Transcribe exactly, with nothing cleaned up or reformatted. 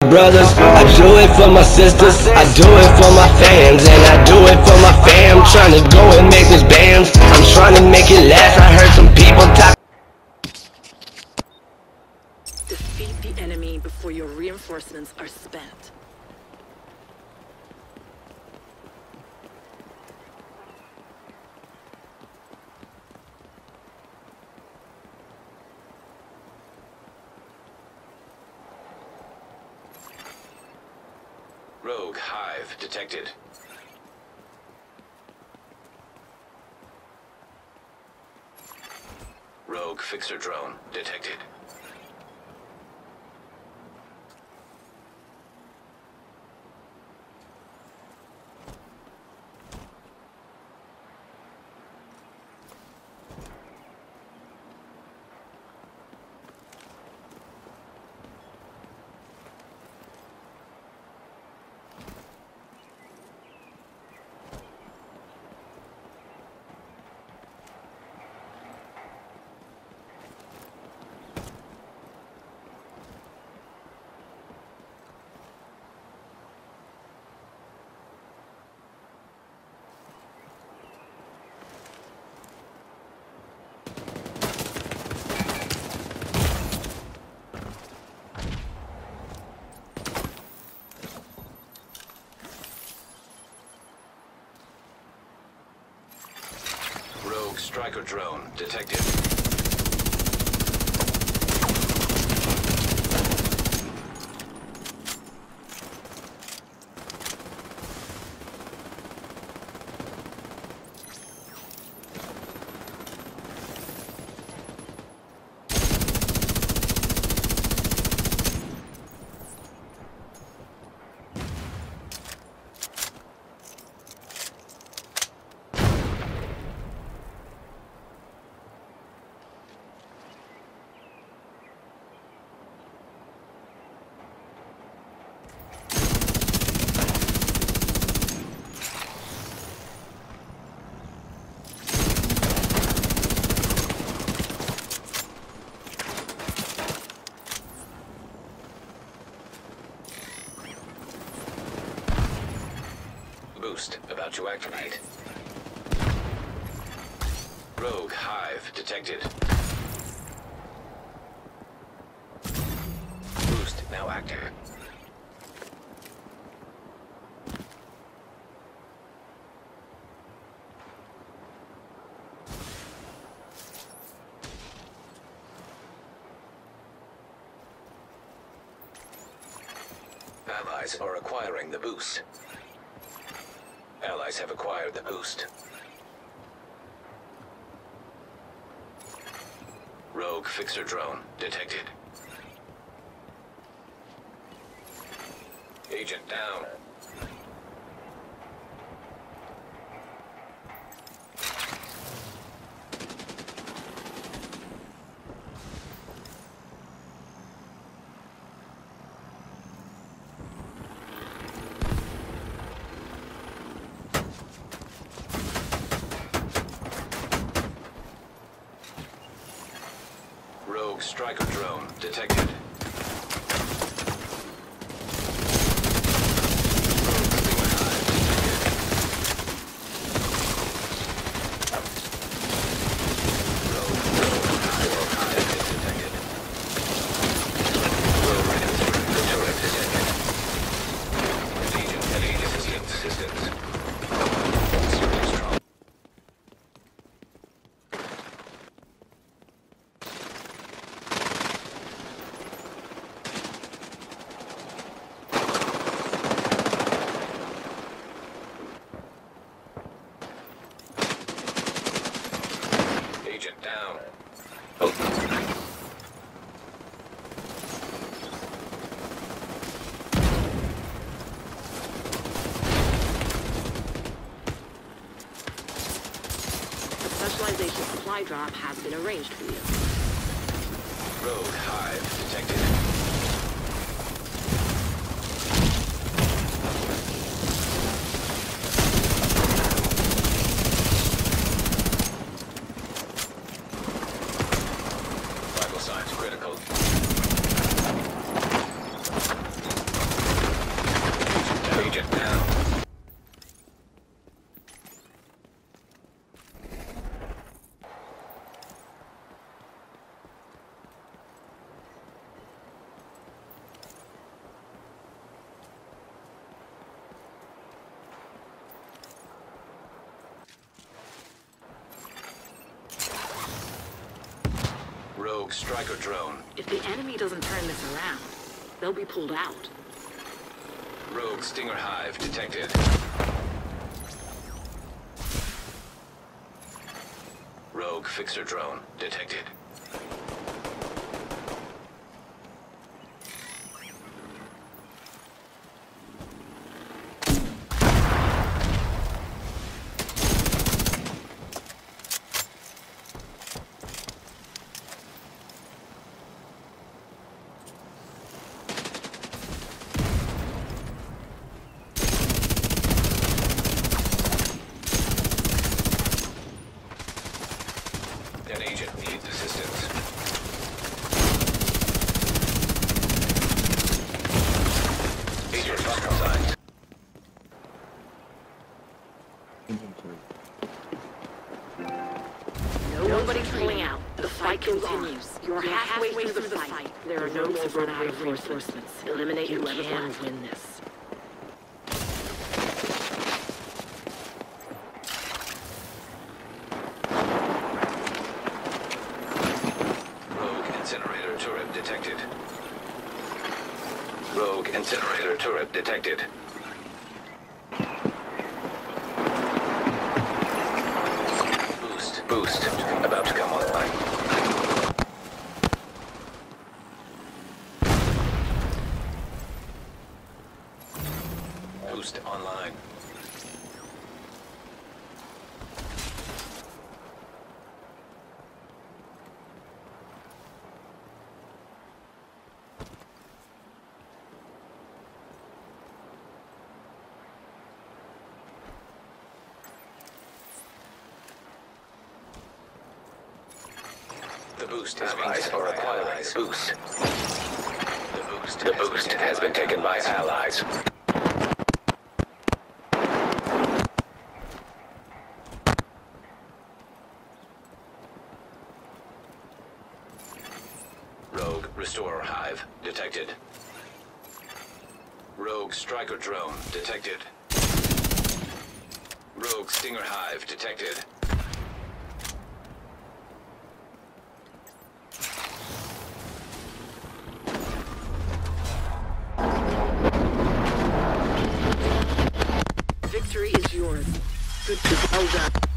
Brothers, I do it for my sisters, I do it for my fans, and I do it for my fam. Trying to go and make this bands, I'm trying to make it last. I heard some people talk. Defeat the enemy before your reinforcements are spent. Rogue Hive detected. Rogue Fixer drone detected. Rogue Striker drone detected. Boost about to activate. Rogue Hive detected. Boost now active. Allies are acquiring the boost. Allies have acquired the boost. Rogue Fixer drone detected. Agent down. Rogue Striker drone detected. Agent down. The specialization supply drop has been arranged for you. Rogue Hive detected. Vital signs critical. Agent down. Rogue striker drone. If the enemy doesn't turn this around, they'll be pulled out. Rogue Stinger Hive detected. Rogue Fixer drone detected. An agent needs assistance. Agent assigned. Nobody's pulling out. The fight continues. You're halfway through the fight. There are no more run out of reinforcements. Eliminate whoever can win this. Rogue incinerator turret detected. Rogue incinerator turret detected. Boost. Boost. About to come online. Boost online. The boost is allies are acquiring boost. The boost, the boost has been taken by allies. Rogue Restorer Hive detected. Rogue Striker Drone detected. Rogue Stinger Hive detected. Victory is yours. Good to well done.